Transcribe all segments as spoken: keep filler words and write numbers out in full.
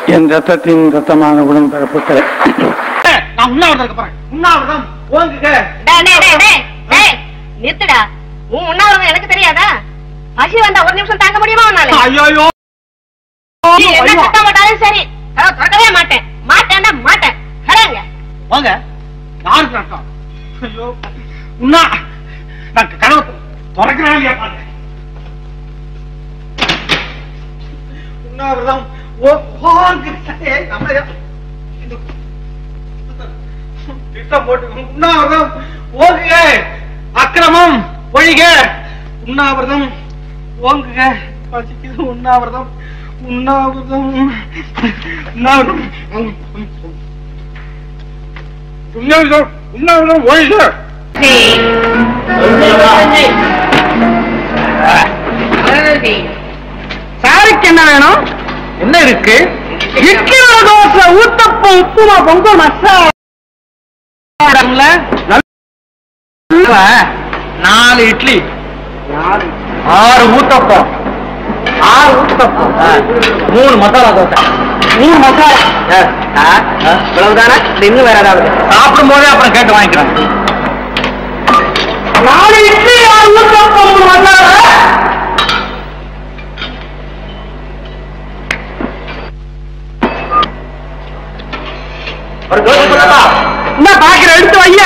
என் ரத்தத்தின் ரத்தமான உடன்பிறப்புகளை நான் உண்ணாவிரதம் போறேன். உண்ணாவிரதம் ஓங்குக. நிறுத்துடா. உன் உண்ணாவிரதம் எனக்கு தெரியாதா? பசி வந்தா ஒரு நிமிஷம் தாங்க முடியுமா உன்னால? ஐயோ என்ன கட்ட மாட்டாலும் சரி, கதவை திறக்கவே மாட்டேன். மாட்டேன்னா மாட்டேன். கடைங்க வாங்க. யாருக்கு அர்த்தம்? ஐயோ உண்ணா நான் கதவை திறக்கிறேன் இல்லையா பாருங்க. உண்ணாவிரதம் திட்டம் போட்டு உண்ணாவிரதம் ஓங்குக. அக்கிரமம் ஒழிக. உண்ணாவிரதம் ஓங்குக. பசிக்குது. உண்ணாவிரதம் உண்ணாவிரதம் உண்ணாவிரதம் உண்ணாவிரதம் உண்ணாவிரதம் ஒழிக. சாருக்கு என்ன வேணும்? என்ன இருக்கு? இட்லி தோசை, ஊத்தப்பம், உப்புமா, பொங்கல், மசாலா, நாலு இட்லி, ஆறு ஊத்தப்பம், ஆறு ஊத்தப்பம், மூணு மசாலா தோசை, மூணு மசாலா. இவ்வளவுதானே? இன்னும் வேற ஏதாவது? சாப்பிடும் போதே அப்புறம் கேட்டு வாங்கிக்கிறேன். நாலு இட்லி, ஆறு ஊத்தப்பம், மூணு மசாலா. என்ன பாக்குற? எடுத்து வையா.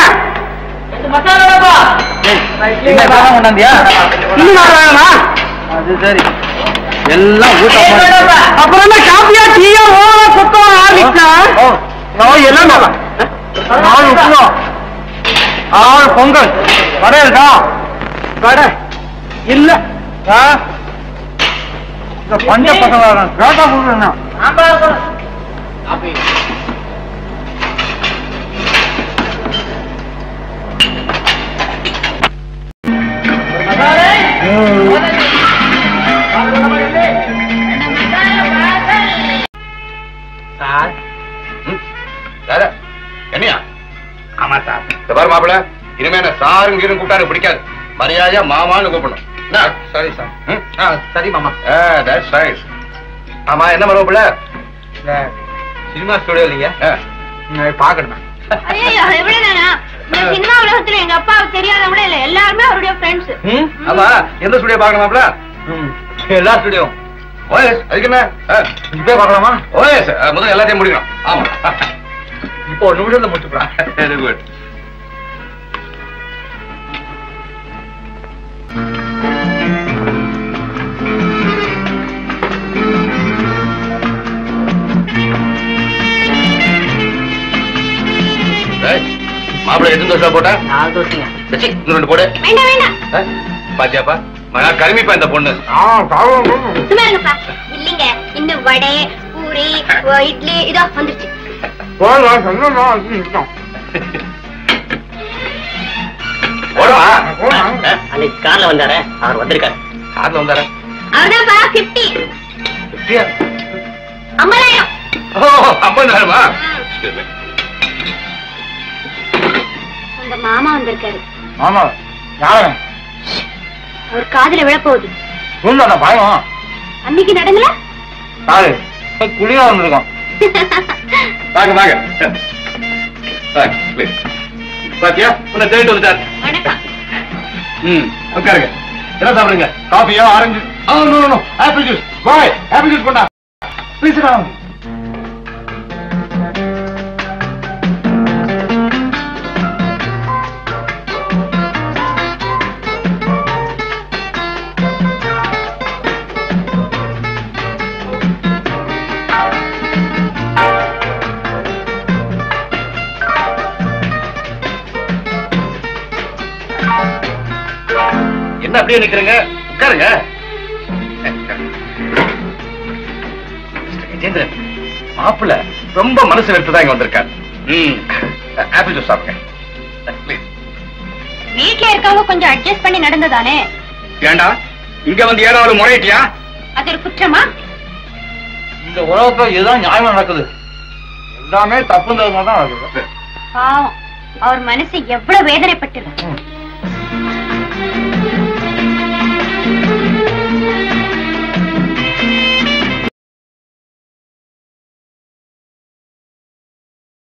அது சரி. எல்லாம் அப்புறம் என்ன காப்பியா டீயா ஓவரா சுத்தம் ஆரம்பிக்கலாம். எல்லாம் நாலு உப்புமா, ஆறு பொங்கல். கடை இருக்கா? கடை இல்ல. இந்த பஞ்ச பசங்க கேட்டா கொடுக்குறேன். என்னையா? ஆமா சார். பாரு மாப்பிள்ள, இனிமே சாரும் கீரும் கூப்பிட்டா பிடிக்காது. மரியாதையா மாமான்னு கூப்பிடணும். சரி சார். சரி மாமா. ஆமா என்ன மரபிள்ள? சினிமா ஸ்டுடியோ இல்லைங்க, பாக்கணுமா? சினிமா உலகத்துல எங்க அப்பாவுக்கு தெரியாதவங்களே இல்ல, எல்லாருமே அவருடைய ஃப்ரெண்ட்ஸ். ஆமா, எந்த ஸ்டுடியோ பாக்கணுமாப்ல? எல்லா ஸ்டுடியோ. ஓஎஸ் அதுக்கு என்ன? இப்பே பார்க்கலாமா? ஓஎஸ் முதல்ல எல்லாத்தையும் முடிக்கணும். ஆமா, இப்போ ஒரு நிமிஷத்துல முடிச்சுக்கலாம். Very good. மாப்பிள்ளை எத்தனை தோசை போட்டா? நாலு தோசைங்க. சச்சி இன்னும் ரெண்டு போடு. வேண்டாம் வேண்டாம். பாத்தியாப்பா, மகா கருமிப்பா இந்த பொண்ணு. இல்லைங்க, இன்னும் வடை, பூரி, இட்லி இதோ வந்துருச்சு. அன்னைக்கு கார்ல வந்தாரு, அவர் வந்திருக்காரு. கார்ல வந்தாரு? அவர்தான்ப்பா பிப்டி. ஐம்பதாயிரம். ஓ, ஐம்பதாயிரமா? உங்க மாமா வந்திருக்காரு. மாமா யாரு? அவர் காதுல விழப்போகுது. பயம் அன்னைக்கு நடங்கல சாரு குளியா வந்திருக்கோம். வாங்க வாங்க. பாத்தியா, உன்னை தேடிட்டு வந்துட்டார். ம், உட்காருங்க. என்ன சாப்பிடுங்க? காஃபியா, ஆரஞ்சு? ஆ, no no, apple juice. Boy, apple juice கொண்டா. ப்ளீஸ் ரா. என்ன அப்படியே நிக்கிறீங்க? உட்காருங்க. கஜேந்திரன் மாப்பிள்ள ரொம்ப மனசு வெறுத்துதான் இங்க வந்திருக்காரு. ஆப்பிள் ஜூஸ் சாப்பிடுங்க. வீட்டுல இருக்கவங்க கொஞ்சம் அட்ஜஸ்ட் பண்ணி நடந்ததானே. ஏண்டா இங்க வந்து ஏதாவது முறையிட்டியா? அது ஒரு குற்றமா? இந்த உலகத்துல இதுதான் நியாயமா நடக்குது. எல்லாமே தப்புன்றதுனால தான் நடக்குது. பாவம், அவர் மனசு எவ்வளவு வேதனைப்பட்டிருக்கு.